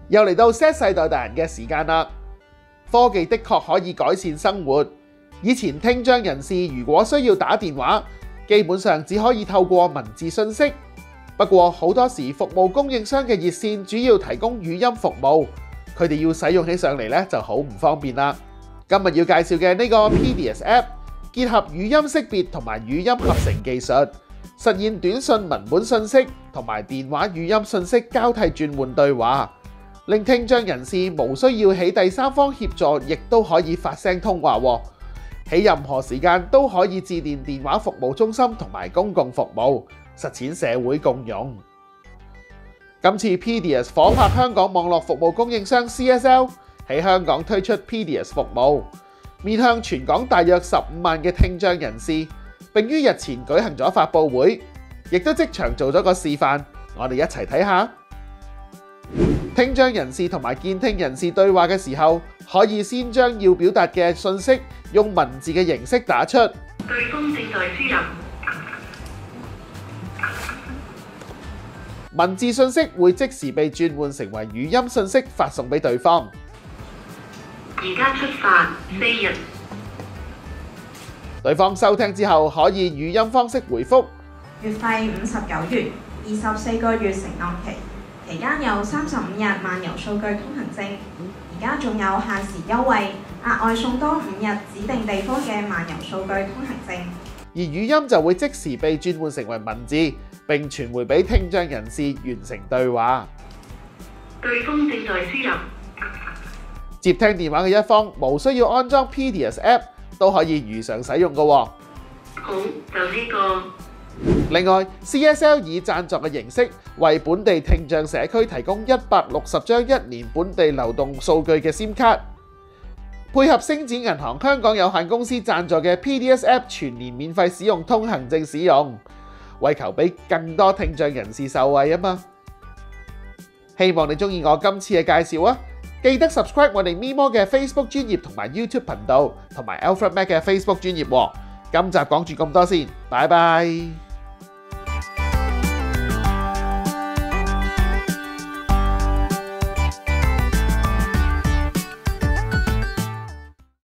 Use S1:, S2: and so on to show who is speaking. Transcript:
S1: 又嚟到 Z 世代大人嘅時間啦。科技的確可以改善生活。以前聽障人士如果需要打電話，基本上只可以透過文字訊息。不過好多時服務供應商嘅熱線主要提供語音服務，佢哋要使用起上嚟咧就好唔方便啦。今日要介紹嘅呢個 PDS App 結合語音識別同埋語音合成技術，實現短信文本訊息同埋電話語音訊息交替轉換對話，令聽障人士無需要起第三方協助，亦都可以發聲通話喎。喺任何時間都可以致電電話服務中心同埋公共服務，實踐社會共融。今次 PDS 夥拍香港網絡服務供應商 CSL 喺香港推出 PDS 服務，面向全港大約15萬嘅聽障人士，並於日前舉行咗發佈會，亦都即場做咗個示範，我哋一齊睇下。聽障人士同埋健聽人士對話嘅時候，可以先將要表達嘅信息用文字嘅形式打出。
S2: 對方正在輸入。
S1: 文字信息會即時被轉換成為語音信息發送俾對方。
S2: 而家出發4日。
S1: 對方收聽之後可以語音方式回覆。
S3: 月費59元，24個月承諾期，期間有35日漫遊數據通行證。而家仲有限時優惠，額外送多5日指定地方嘅漫遊數據通行證。
S1: 而語音就會即時被轉換成為文字，並傳回俾聽障人士完成對話。
S2: 對方正在輸入。
S1: 接聽電話嘅一方無需要安裝 PDS App 都可以如常使用㗎喎。
S2: 好，就呢個。
S1: 另外 CSL 以贊助嘅形式為本地聽障社區提供160張1年本地流動數據嘅 SIM 卡，配合星展銀行香港有限公司贊助嘅 PDS App 全年免費使用通行證使用，為求俾更多聽障人士受惠啊嘛。希望你中意我今次嘅介紹啊！記得 subscribe 我哋咪摩嘅 Facebook 專頁同埋 YouTube 頻道，同埋 Alfred Mac 嘅 Facebook 專頁喎。今集講住咁多先，拜拜。